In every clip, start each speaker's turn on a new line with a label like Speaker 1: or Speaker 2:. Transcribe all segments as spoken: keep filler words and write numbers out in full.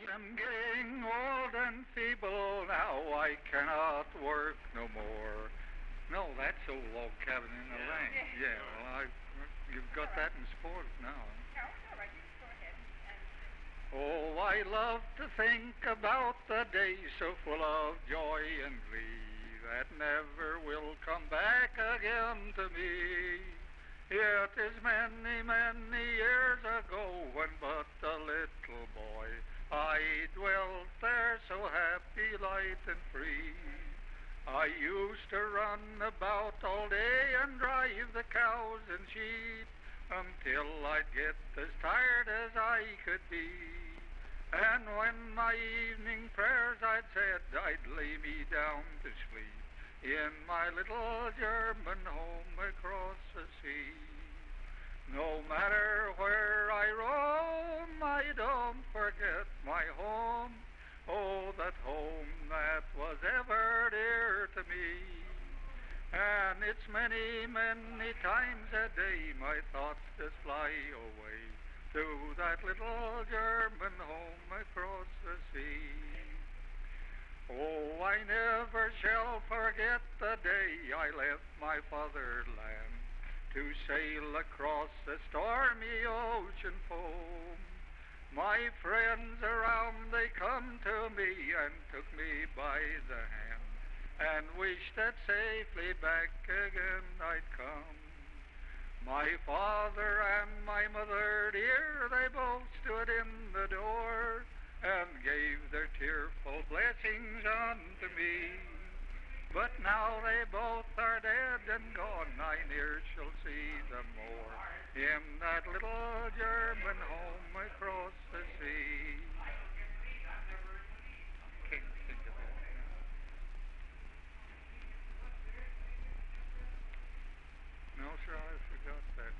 Speaker 1: I'm getting old and feeble now, I cannot work no more. No, that's old Log Cabin in the
Speaker 2: Yeah.
Speaker 1: Lane.
Speaker 3: Yeah.
Speaker 1: Yeah, well, I, you've got that in sport now.
Speaker 3: No, it's all right. You just go ahead and
Speaker 1: Oh, I love to think about the days so full of joy and glee that never will come back again to me. It is many, many years ago when but a little boy I dwelt there so happy, light and free. I used to run about all day and drive the cows and sheep until I'd get as tired as I could be. And when my evening prayers I'd said, I'd lay me down to sleep in my little German home across the sea. No matter where I roam, I don't forget my home. Oh, that home that was ever dear to me. And it's many, many times a day my thoughts just fly away to that little German home across the sea. Oh, I never shall forget the day I left my fatherland to sail across the stormy ocean foam. My friends around, they come to me and took me by the hand and wished that safely back again I'd come. My father and my mother dear, they both stood in the door and gave their tearful blessings unto me. But now they both are dead and gone, I ne'er shall see them more in that little German home across the sea. Can't think of that now. No, sir, I forgot that.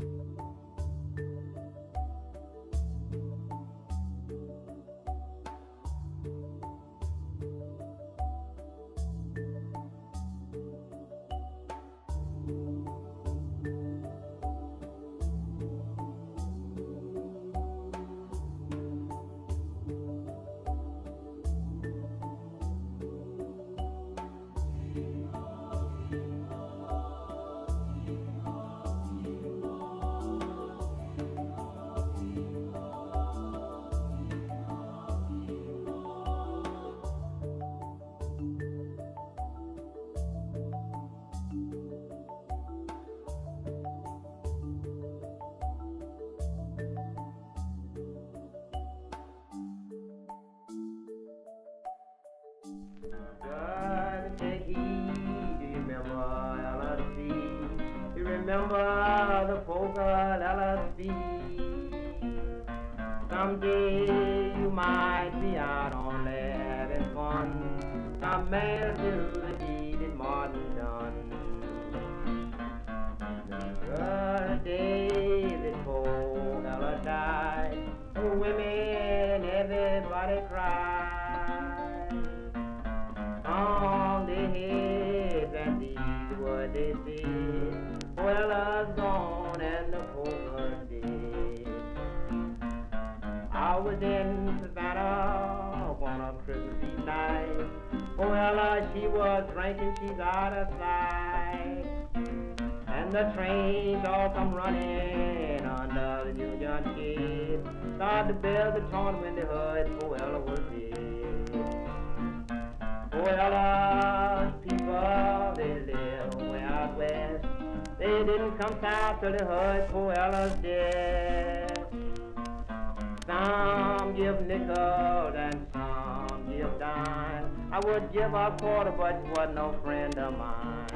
Speaker 2: God, take heed, do you remember L S D? Do you remember the polka L S D? Someday you might be out on land having fun. Some man do the deed that Martin done. The day that poor Ella died, the women, everybody cried. On their heads and these what they said, well, Ella's gone and the poor dead. I was in Savannah on a Christmas Eve night. Oh, Ella, she was drinking, she's out of sight. And the trains all come running under the Union Gate. Started to build the torn when they heard poor Ella was dead. Poor Ella's people, they live way out west. They didn't come south till they heard poor Ella's death. Some give nickels and some give dimes. I would give a quarter, but you wasn't no friend of mine.